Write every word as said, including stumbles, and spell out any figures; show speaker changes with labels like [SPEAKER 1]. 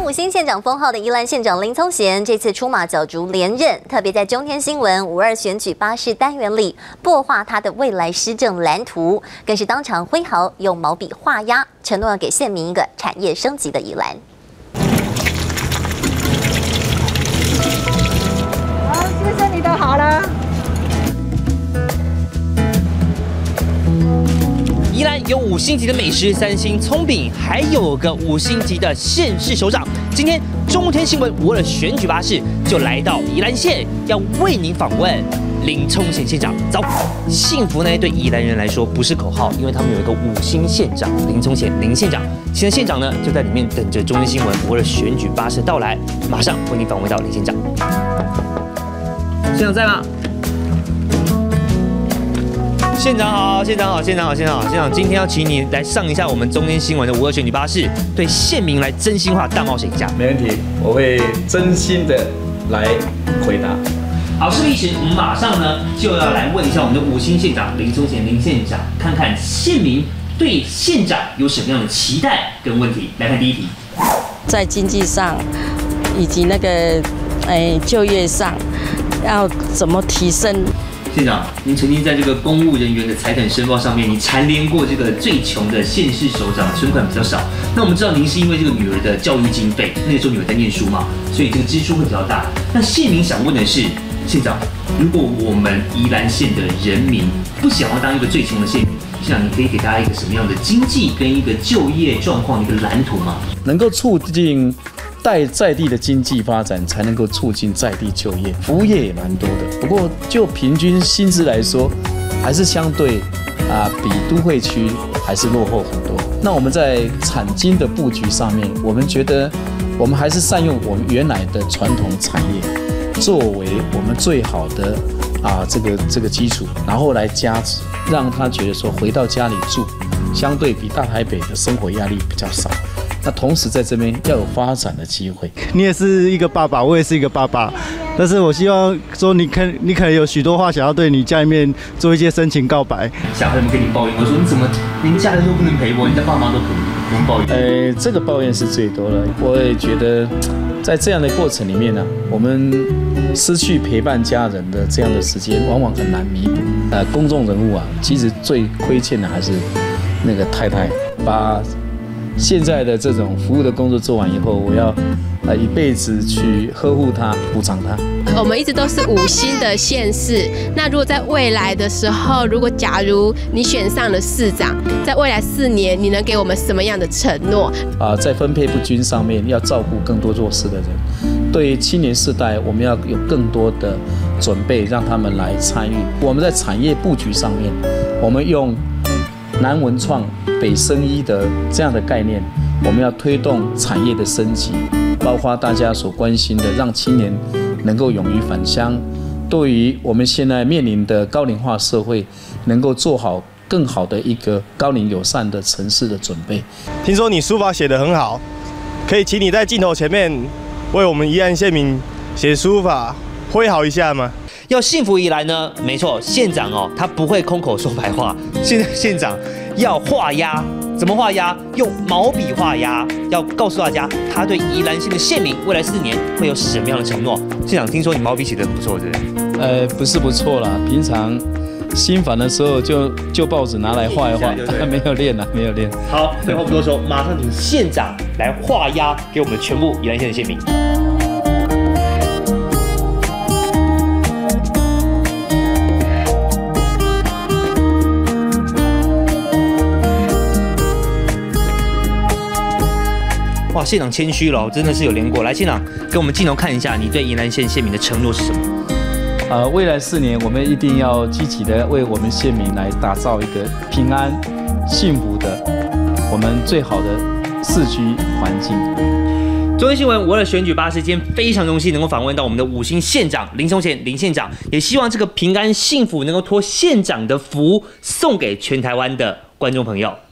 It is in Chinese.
[SPEAKER 1] 五星县长封号的宜兰县长林聪贤这次出马角逐连任，特别在中天新闻五二选举巴士单元里擘画他的未来施政蓝图，更是当场挥毫用毛笔画押，承诺要给县民一个产业升级的宜兰。
[SPEAKER 2] 好，谢谢你的好了。
[SPEAKER 3] 宜兰有五星级的美食，三星葱饼，还有个五星级的县市首长。今天中天新闻五二的选举巴士就来到宜兰县，要为您访问林聪贤县长。走，幸福呢对宜兰人来说不是口号，因为他们有一个五星县长林聪贤林县长。现在县长呢就在里面等着中天新闻五二选举巴士到来，马上为您访问到林县长。县长在吗？ 县长好，县长好，县长好，县长好，县长，今天要请你来上一下我们中天新闻的五二选举巴士，对县民来真心话大冒险一下。
[SPEAKER 4] 没问题，我会真心的来回答。
[SPEAKER 3] 好，事不宜迟，我们马上呢就要来问一下我们的五星县长林聪贤林县长，看看县民对县长有什么样的期待跟问题。来看第一题，
[SPEAKER 5] 在经济上以及那个诶就业上，要怎么提升？
[SPEAKER 3] 县长，您曾经在这个公务人员的财产申报上面，你蝉联过这个最穷的县市首长，存款比较少。那我们知道您是因为这个女儿的教育经费，那个时候女儿在念书嘛，所以这个支出会比较大。那县民想问的是，县长，如果我们宜兰县的人民不想要当一个最穷的县民，县长，你可以给大家一个什么样的经济跟一个就业状况的一个蓝图吗？
[SPEAKER 4] 能够促进。 带在地的经济发展，才能够促进在地就业。服务业也蛮多的，不过就平均薪资来说，还是相对啊比都会区还是落后很多。那我们在产经的布局上面，我们觉得我们还是善用我们原来的传统产业，作为我们最好的啊这个这个基础，然后来加持，让他觉得说回到家里住，相对比大台北的生活压力比较少。 那同时在这边要有发展的机会。
[SPEAKER 6] 你也是一个爸爸，我也是一个爸爸，但是我希望说你可你可能有许多话想要对你家里面做一些深情告白。
[SPEAKER 3] 小孩们跟你抱怨，我说你怎么连家人都不能陪我，你的爸妈都可以，不用抱怨。
[SPEAKER 4] 呃，这个抱怨是最多的。我也觉得，在这样的过程里面呢、啊，我们失去陪伴家人的这样的时间，往往很难弥补。呃，公众人物啊，其实最亏欠的还是那个太太，把。 现在的这种服务的工作做完以后，我要呃一辈子去呵护它、补偿它。
[SPEAKER 7] 我们一直都是五星的县市，那如果在未来的时候，如果假如你选上了市长，在未来四年，你能给我们什么样的承诺？
[SPEAKER 4] 啊、呃，在分配不均上面，要照顾更多弱势的人。对青年世代，我们要有更多的准备，让他们来参与。我们在产业布局上面，我们用南文创。 北生医的这样的概念，我们要推动产业的升级，包括大家所关心的，让青年能够勇于返乡，对于我们现在面临的高龄化社会，能够做好更好的一个高龄友善的城市的准备。
[SPEAKER 6] 听说你书法写得很好，可以请你在镜头前面为我们宜兰县民写书法，挥毫一下吗？
[SPEAKER 3] 要幸福宜兰呢？没错，县长哦，他不会空口说白话。现在县长要画押，怎么画押？用毛笔画押，要告诉大家他对宜兰县的县民未来四年会有什么样的承诺。县长，听说你毛笔写得很不错，是不是？
[SPEAKER 4] 呃，不是不错啦，平常心烦的时候就就报纸拿来画一画，没有练啊，没有练。
[SPEAKER 3] 好，废话不多说，马上请县长来画押给我们全部宜兰县的县民。 哇，县长谦虚了，真的是有连过。来，县长给我们镜头看一下，你对宜兰县县民的承诺是什么？
[SPEAKER 4] 呃，未来四年，我们一定要积极的为我们县民来打造一个平安、幸福的我们最好的市区环境。
[SPEAKER 3] 中天新闻五二选举巴士今天非常荣幸能够访问到我们的五星县长林聪贤林县长，也希望这个平安幸福能够托县长的福送给全台湾的观众朋友。